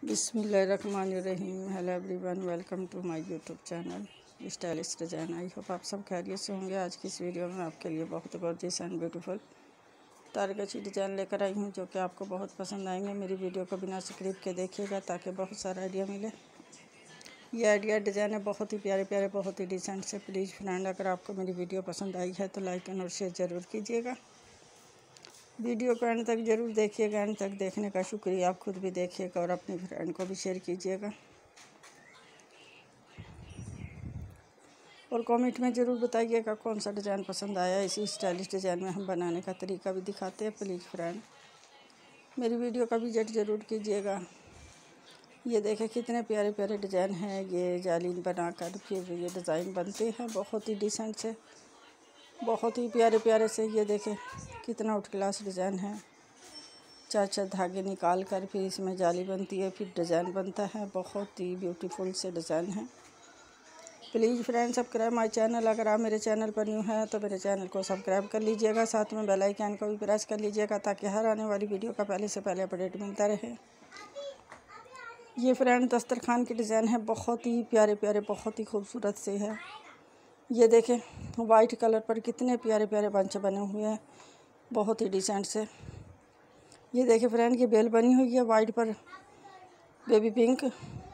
बिस्मिल्लाहिर्रहमानिर्रहीम। Hello everyone, welcome to my YouTube channel stylish design. I hope आप सब खैरियत से होंगे। आज की इस वीडियो में आपके लिए बहुत गॉर्जियस एंड ब्यूटीफुल तारकशी डिज़ाइन लेकर आई हूँ, जो कि आपको बहुत पसंद आएंगे। मेरी वीडियो को बिना स्किप के देखिएगा ताकि बहुत सारा आइडिया मिले। ये आइडिया डिज़ाइन है बहुत ही प्यारे प्यारे, बहुत ही डिसेंट से। प्लीज़ फ्रेंड, अगर आपको मेरी वीडियो पसंद आई है तो लाइक एंड और शेयर ज़रूर कीजिएगा। वीडियो को एंड तक ज़रूर देखिएगा। एंड तक देखने का शुक्रिया। आप खुद भी देखिएगा और अपने फ्रेंड को भी शेयर कीजिएगा। और कमेंट में ज़रूर बताइएगा कौन सा डिज़ाइन पसंद आया। इसी स्टाइलिश डिज़ाइन में हम बनाने का तरीका भी दिखाते हैं। प्लीज़ फ्रेंड, मेरी वीडियो का विजिट ज़रूर कीजिएगा। ये देखें कितने प्यारे प्यारे डिज़ाइन हैं। ये जालीन बनाकर फिर ये डिज़ाइन बनते हैं बहुत ही डिसेंट से, बहुत ही प्यारे प्यारे से। ये देखें कितना आउट क्लास डिज़ाइन है। चार चार धागे निकाल कर फिर इसमें जाली बनती है, फिर डिज़ाइन बनता है। बहुत ही ब्यूटीफुल से डिज़ाइन है। Please friend, subscribe my channel. अगर आप मेरे चैनल पर न्यू हैं तो मेरे चैनल को सब्सक्राइब कर लीजिएगा। साथ में बेल आइकन को भी प्रेस कर लीजिएगा ताकि हर आने वाली वीडियो का पहले से पहले अपडेट मिलता रहे। ये फ्रेंड दस्तरखान की डिज़ाइन है, बहुत ही प्यारे प्यारे, बहुत ही खूबसूरत से है। ये देखें वाइट कलर पर कितने प्यारे प्यारे बंच बने हुए हैं, बहुत ही डिसेंट से। ये देखें फ्रेंड, ये बेल बनी हुई है वाइट पर बेबी पिंक।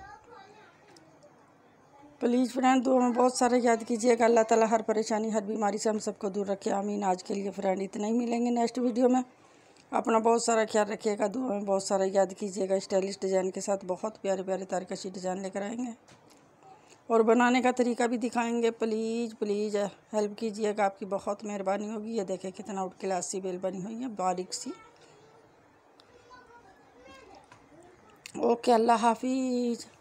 प्लीज़ फ्रेंड, दुआ में बहुत सारे याद कीजिएगा। अल्लाह ताला हर परेशानी हर बीमारी से हम सबको दूर रखे, आमीन। आज के लिए फ्रेंड इतना ही, मिलेंगे नेक्स्ट वीडियो में। अपना बहुत सारा ख्याल रखिएगा, दुआ में बहुत सारा याद कीजिएगा। स्टाइलिश डिज़ाइन के साथ बहुत प्यारे प्यारे तारकशी डिज़ाइन लेकर आएंगे और बनाने का तरीका भी दिखाएंगे। प्लीज़ प्लीज़ हेल्प कीजिएगा, आपकी बहुत मेहरबानी होगी। ये देखें कितना आउट क्लास सी बेल बनी हुई है, बारीक सी। ओके, अल्लाह हाफिज़।